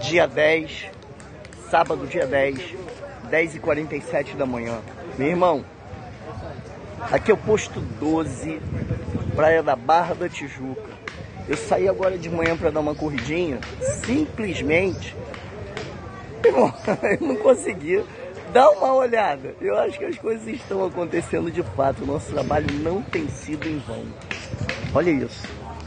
dia 10, sábado dia 10, 10h47 da manhã. Meu irmão, aqui é o posto 12, praia da Barra da Tijuca. Eu saí agora de manhã para dar uma corridinha, simplesmente, irmão, eu não consegui dar uma olhada. Eu acho que as coisas estão acontecendo de fato, o nosso trabalho não tem sido em vão. Olha isso.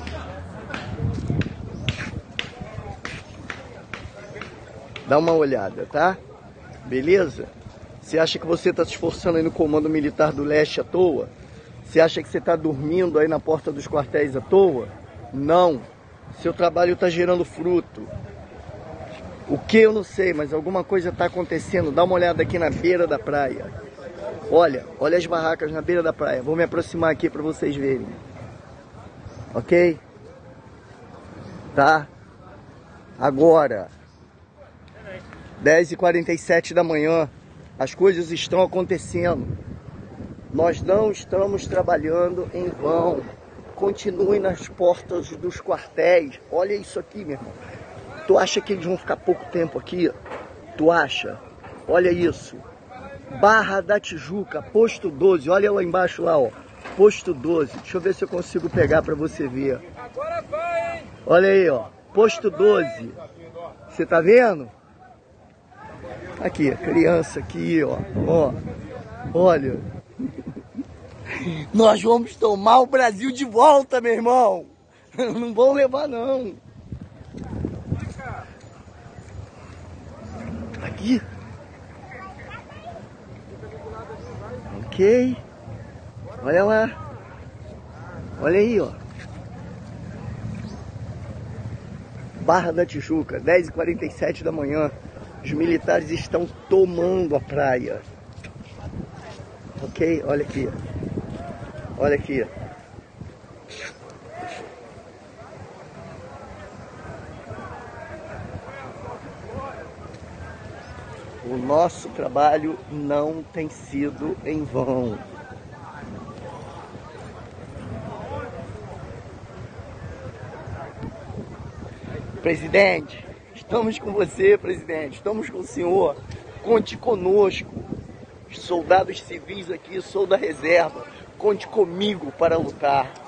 Dá uma olhada, tá? Beleza? Você acha que você está se esforçando aí no Comando Militar do Leste à toa? Você acha que você está dormindo aí na porta dos quartéis à toa? Não. Seu trabalho está gerando fruto. O que eu não sei, mas alguma coisa está acontecendo. Dá uma olhada aqui na beira da praia. Olha as barracas na beira da praia. Vou me aproximar aqui para vocês verem. Ok? Tá? Agora, 10h47 da manhã, as coisas estão acontecendo. Nós não estamos trabalhando em vão. Continue nas portas dos quartéis. Olha isso aqui, meu irmão. Tu acha que eles vão ficar pouco tempo aqui? Tu acha? Olha isso. Barra da Tijuca, posto 12. Olha lá embaixo lá, ó. Posto 12. Deixa eu ver se eu consigo pegar para você ver. Agora vai, hein? Olha aí, ó. Posto 12. Você tá vendo? Aqui, criança aqui, ó. Ó. Olha. Nós vamos tomar o Brasil de volta, meu irmão. Não vão levar, não. Aqui. Ok. Olha lá. Olha aí, ó. Barra da Tijuca, 10h47 da manhã. Os militares estão tomando a praia. Ok? Olha aqui. Olha aqui. O nosso trabalho não tem sido em vão. Presidente, estamos com você, presidente. Estamos com o senhor. Conte conosco. Os soldados civis aqui, sou da reserva. Conte comigo para lutar.